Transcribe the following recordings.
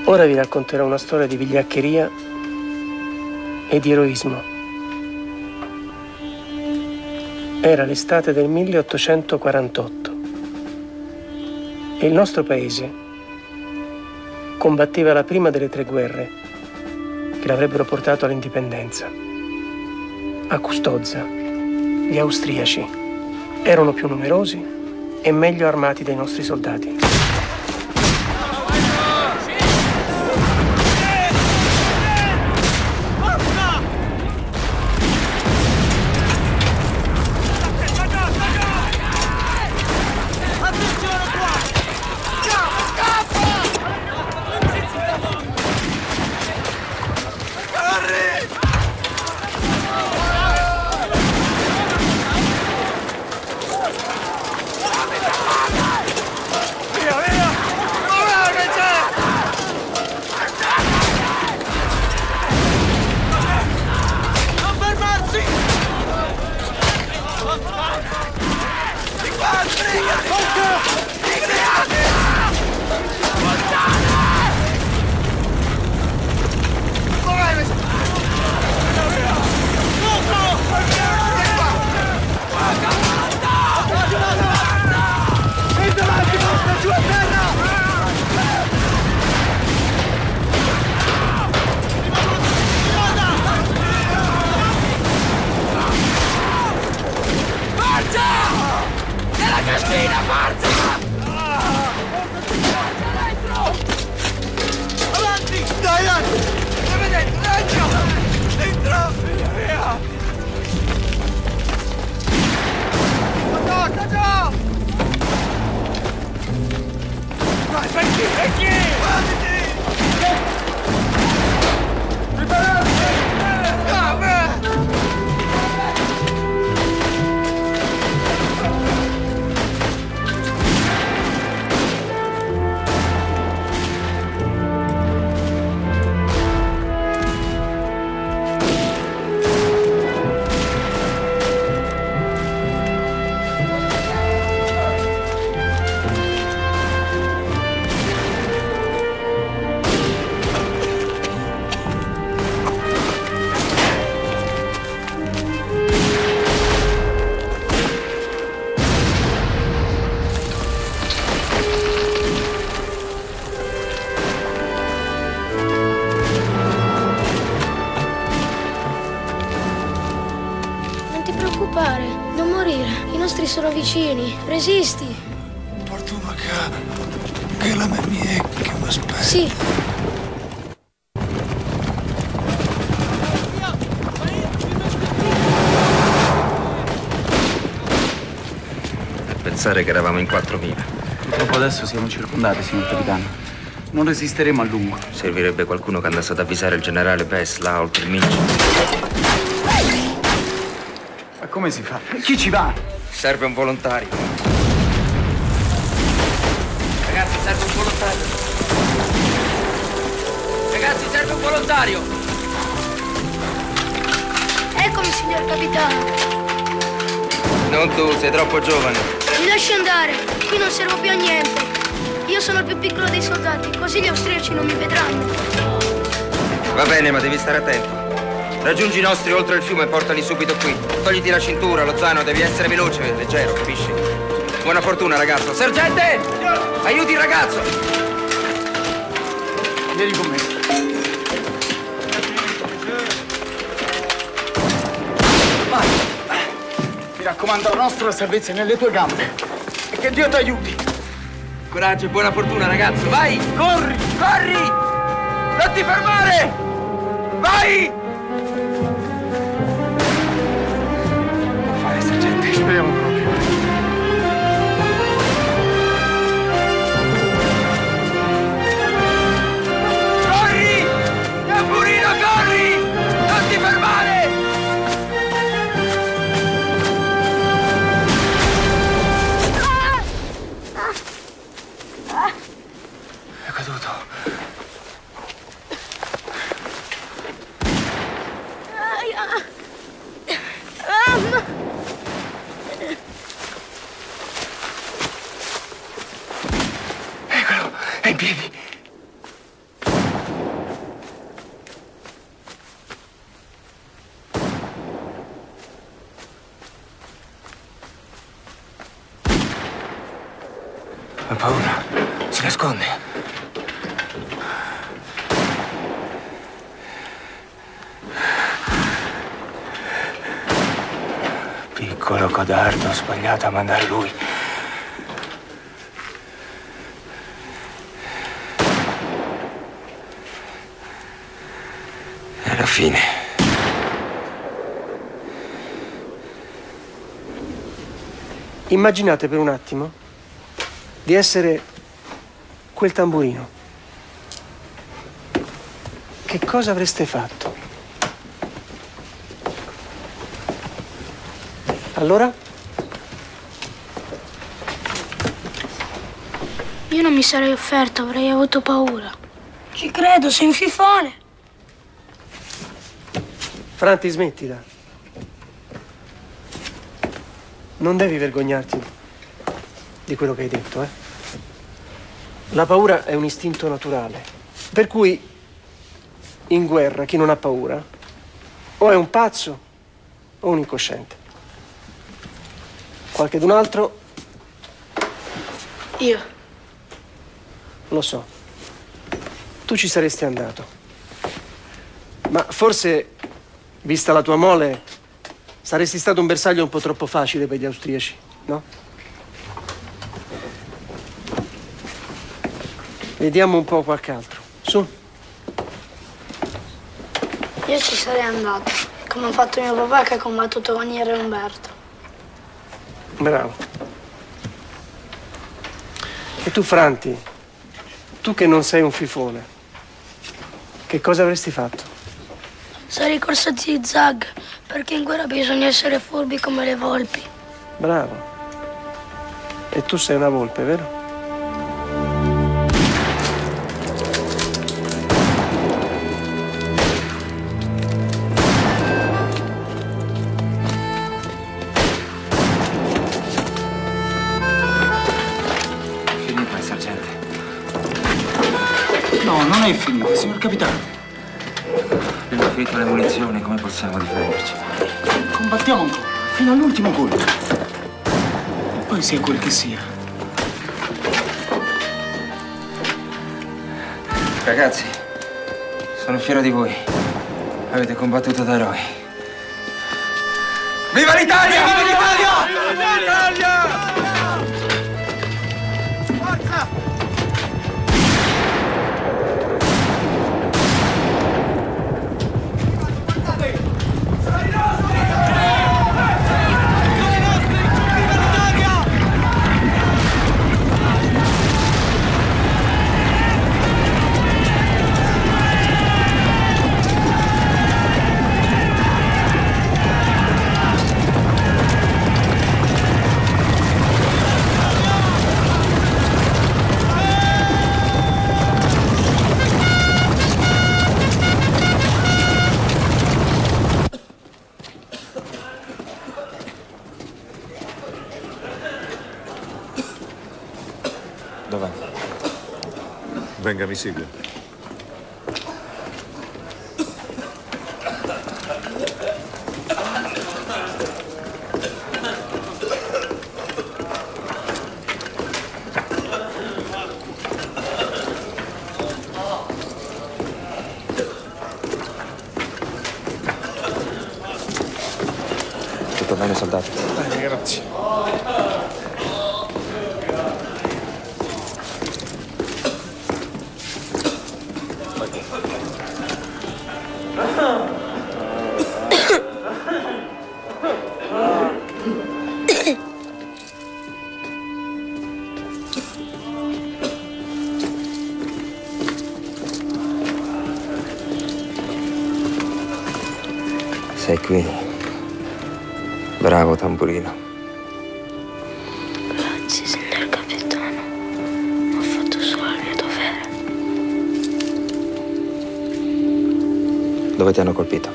Ora vi racconterò una storia di vigliaccheria e di eroismo. Era l'estate del 1848 e il nostro paese combatteva la prima delle 3 guerre che l'avrebbero portato all'indipendenza. A Custozza, gli austriaci erano più numerosi e meglio armati dei nostri soldati. Non morire, i nostri sono vicini. Resisti. Portami che la mia è che mi aspetta. Sì. E pensare che eravamo in 4.000. Purtroppo adesso siamo circondati, signor capitano. Non resisteremo a lungo. Servirebbe qualcuno che andasse ad avvisare il generale Bess, là oltre il Mincio. Ma come si fa? Chi ci va? Serve un volontario. Ragazzi, serve un volontario. Ragazzi, serve un volontario. Eccomi, signor capitano. Non tu, sei troppo giovane. Mi lasci andare. Qui non servo più a niente. Io sono il più piccolo dei soldati, così gli austriaci non mi vedranno. Va bene, ma devi stare attento. Raggiungi i nostri oltre il fiume e portali subito qui. Togliti la cintura, lo zaino, devi essere veloce, leggero, capisci? Buona fortuna, ragazzo. Sergente! Aiuti il ragazzo! Vieni con me. Vai! Mi raccomando, la nostra salvezza è nelle tue gambe. E che Dio ti aiuti. Coraggio e buona fortuna, ragazzo. Vai! Corri! Corri! Non ti fermare! Vai! Speriamo proprio. Corri! Tamburino, corri! Non ti fermare! È caduto. Eccolo, è in piedi. si nasconde? Piccolo codardo, ho sbagliato a mandare lui. È la fine. Immaginate per un attimo di essere quel tamburino. Che cosa avreste fatto? Allora? Io non mi sarei offerto, avrei avuto paura. Ci credo, sei un fifone. Franti, smettila. Non devi vergognarti di quello che hai detto, eh? La paura è un istinto naturale. Per cui, in guerra, chi non ha paura o è un pazzo o un incosciente. Qualchedun altro? Io. Lo so. Tu ci saresti andato. Ma forse, vista la tua mole, saresti stato un bersaglio un po' troppo facile per gli austriaci, no? Vediamo un po' qualche altro. Su. Io ci sarei andato, come ha fatto mio papà che ha combattuto con Re Umberto. Bravo. E tu, Franti, tu che non sei un fifone, che cosa avresti fatto? Sarei corso a zig-zag, perché in guerra bisogna essere furbi come le volpi. Bravo. E tu sei una volpe, vero? Finita, sergente. No, non è finita, signor capitano. Abbiamo finito le munizioni, come possiamo difenderci? Combattiamo ancora, fino all'ultimo colpo. E poi sia quel che sia. Ragazzi, sono fiero di voi. Avete combattuto da eroi. Viva l'Italia! Viva l'Italia! Viva l'Italia! Dov'è? Venga, mi segua. Tutto bene, soldato? Bene, grazie. Sei qui. Bravo, tamburino. Grazie, signor capitano. Ho fatto solo il mio dovere. Dove ti hanno colpito?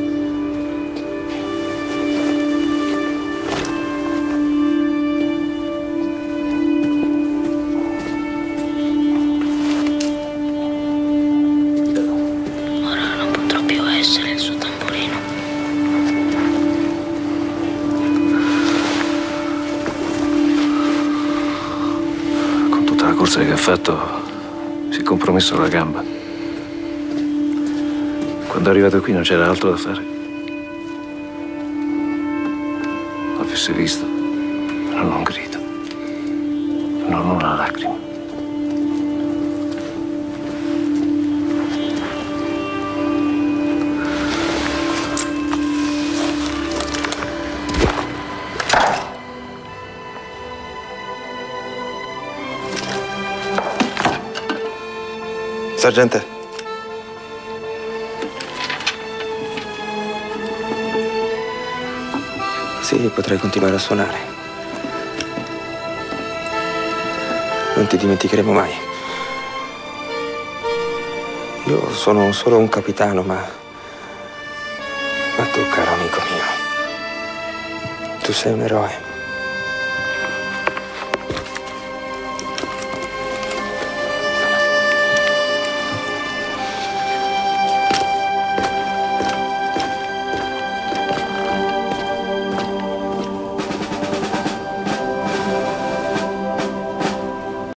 Ora non potrò più essere il suo tamburino. Con tutta la corsa che ha fatto, si è compromesso la gamba. Quando è arrivato qui non c'era altro da fare. L'avesse visto, non un grido, non una lacrima. Sergente. Sì, potrei continuare a suonare. Non ti dimenticheremo mai. Io sono solo un capitano, ma tu, caro amico mio, tu sei un eroe.